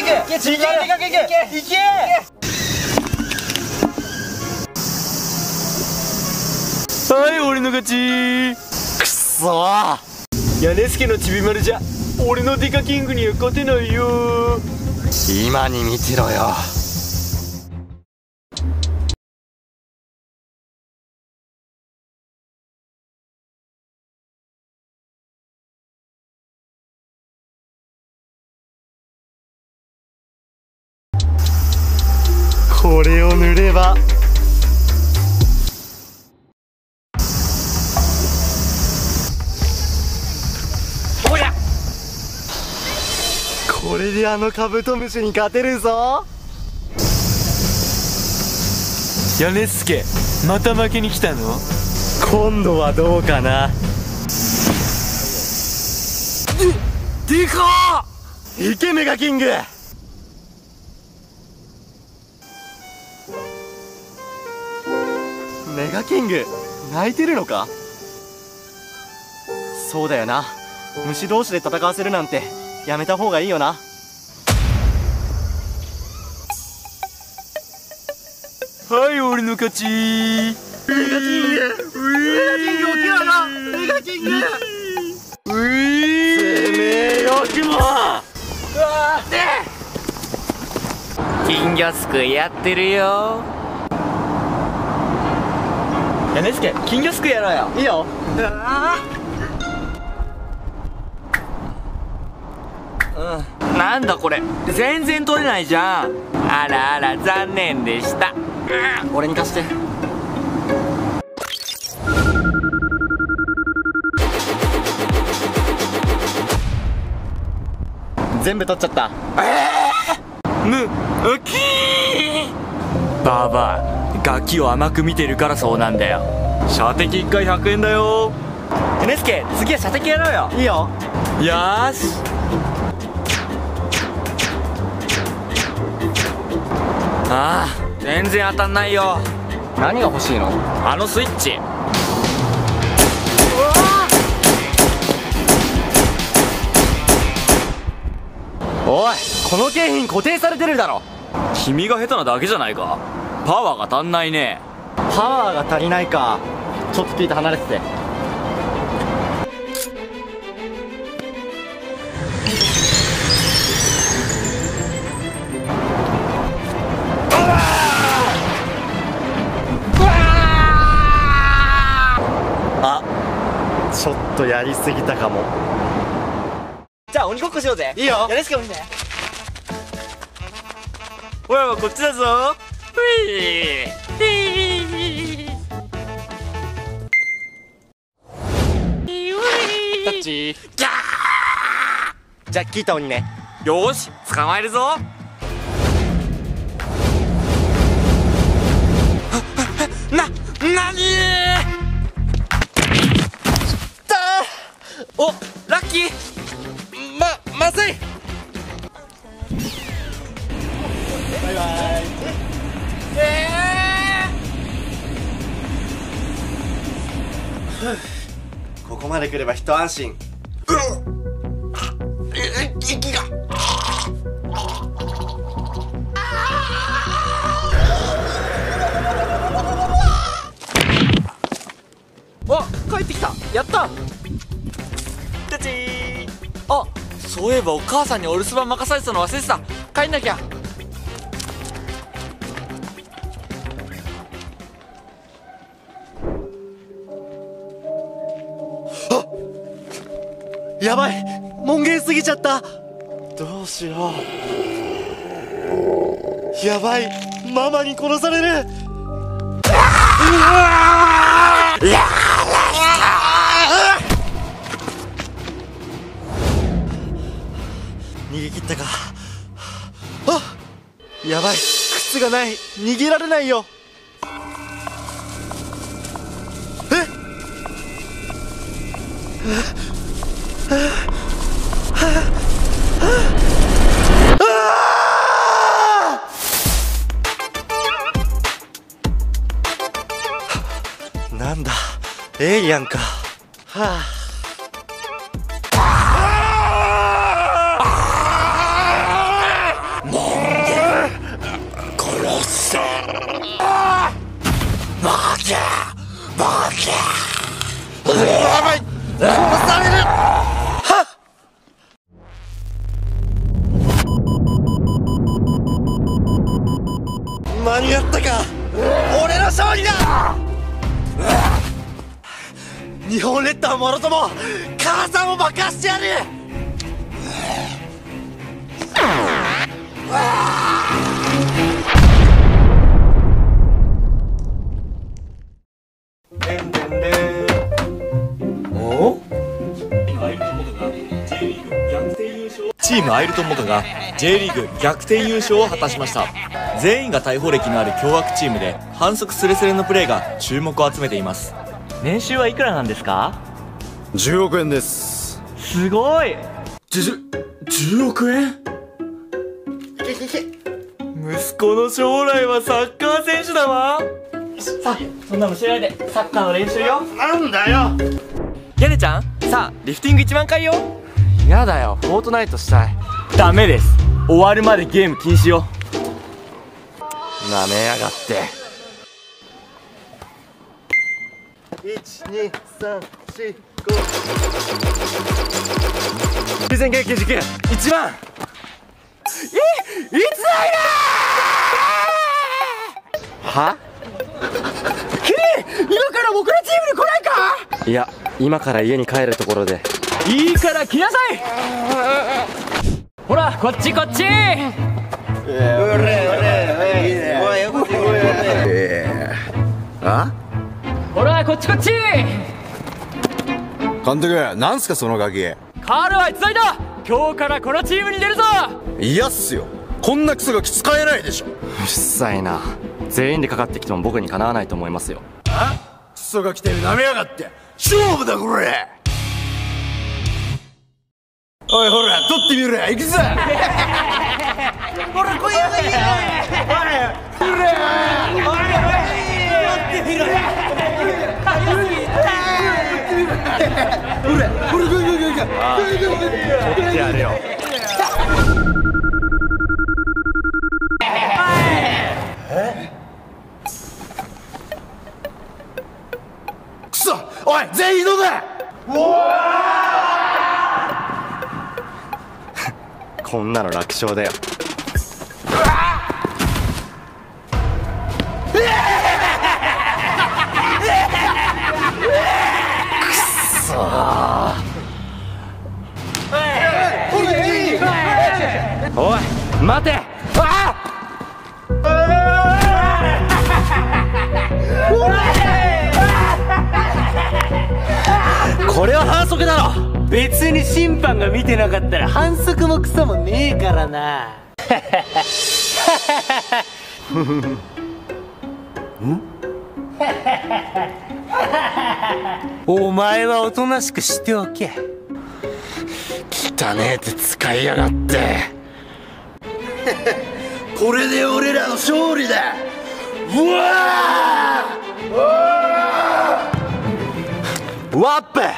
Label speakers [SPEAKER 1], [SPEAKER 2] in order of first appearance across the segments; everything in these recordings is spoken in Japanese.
[SPEAKER 1] はい、俺の勝ち。くっそー、屋根助のちびまるじゃ俺のデカキングには勝てないよ。今に見てろよ。これを塗ればほら、これであのカブトムシに勝てるぞ。屋根助、また負けに来たの？今度はどうかな。でかー！いけメガキング。メガキング泣いてるのか？そうだよな、虫同士で戦わせるなんてやめた方がいいよな。はい、俺の勝ち。メガキング、メガキング起きろよ。メガキングてめえよくも。
[SPEAKER 2] 金魚すくいやってるよ。
[SPEAKER 1] 屋根助、金魚すくいやろうよ。いいよ。
[SPEAKER 2] なんだこれ、全然取れないじゃん。あらあら、残念でした。
[SPEAKER 1] 俺に貸して。全部取っちゃった。
[SPEAKER 2] うきー。バーバー、ガキを甘く見てるからそうなんだよ。射的1回100円だよ。
[SPEAKER 1] 屋根助、次は射的やろうよ。いいよ。
[SPEAKER 2] よーし。ああ、全然当たんないよ。
[SPEAKER 1] 何が欲しいの？
[SPEAKER 2] あのスイッチ。
[SPEAKER 1] おい、この景品固定されてるだろ。
[SPEAKER 2] 君が下手なだけじゃないか。パワーが足んないね。
[SPEAKER 1] パワーが足りないか。ちょっとピーと離れてて。あ、ちょっとやりすぎたかも。じゃあ鬼ごっこしようぜ。いいよ。屋根助鬼ね。
[SPEAKER 2] おやはこっちだぞ。ふい
[SPEAKER 1] タッチ。ギャー。じゃあ聞いた鬼ね。
[SPEAKER 2] よーし、捕まえるぞ。なにお、ラッキー。まずい。
[SPEAKER 1] バイバイ。ここまで来れば一安心。息が。
[SPEAKER 2] あ、帰ってきた。やった。
[SPEAKER 1] タッチー。
[SPEAKER 2] あ、そういえばお母さんにお留守番任されてたの忘れてた。帰んなきゃ。
[SPEAKER 1] やばい、門限過ぎちゃった。どうしよう。やばい、ママに殺される。逃げ切ったか。あ、やばい、靴がない。逃げられないよ。なんだ、エイリアンか。はあ。 される。はっ、間に合ったか。俺の勝利だ。日本列島もろとも母さんを爆破してやる。
[SPEAKER 2] チームアイルトンモカが J リーグ逆転優勝を果たしました。全員が大砲歴のある凶悪チームで反則スレスレのプレーが注目を集めています。
[SPEAKER 3] 年収はいくらなんですか
[SPEAKER 1] ？10億円です。
[SPEAKER 3] すごい。
[SPEAKER 2] 10億円？息子の将来はサッカー選手だわ。
[SPEAKER 3] さあ、そんなの知らないでサッカーの練習よ。
[SPEAKER 1] なんだよ。
[SPEAKER 3] ヤネちゃん、さあリフティング1万回よ。
[SPEAKER 1] やだよ、フォートナイトしたい。
[SPEAKER 3] ダメです。終わるまでゲーム禁止よ。
[SPEAKER 1] なめやがって。1、2、3、4、5。9999、1万。いつだいな。は？キリ、今から僕のチームに来ないか？いや、今から家に帰るところで。
[SPEAKER 3] いいから来なさい。ほら、こっちこっち。
[SPEAKER 1] あ？
[SPEAKER 3] ほら、こっちこっち。
[SPEAKER 1] 監督、なんすかそのガキ。
[SPEAKER 3] カールはいつだいだ。今日からこのチームに出るぞ。
[SPEAKER 1] 嫌っすよ。こんなクソガキ使えないでしょ。うっさいな。全員でかかってきても僕にかなわないと思いますよ。あ？クソガキてめえなめやがって。勝負だこれ。おいほら、取ってみろや、行くぞ。ほら来いよ来いよ。おいほら、おい取ってみろや。ほらほら来い来い来い来い。取ってやるよ。くそ、おい全員移動だ。こんなの楽勝だよ。くそー。おい待て。これは反則だろ。
[SPEAKER 3] 別に審判が見てなかったら反則もクソもねえからな。お前はおとなしくしておけ。
[SPEAKER 1] 汚ねえ手使いやがって。これで俺らの勝利だ。うわーワッペ。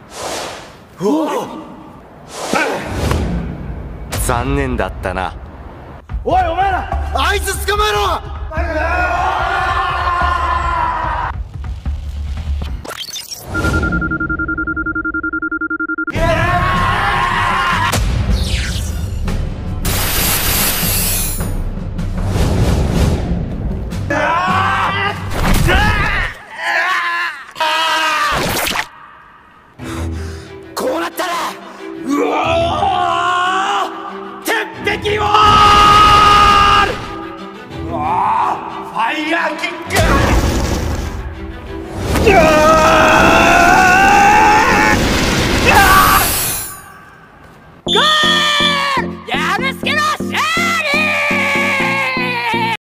[SPEAKER 1] 残念だったな。おいお前ら、あいつ捕まえろ。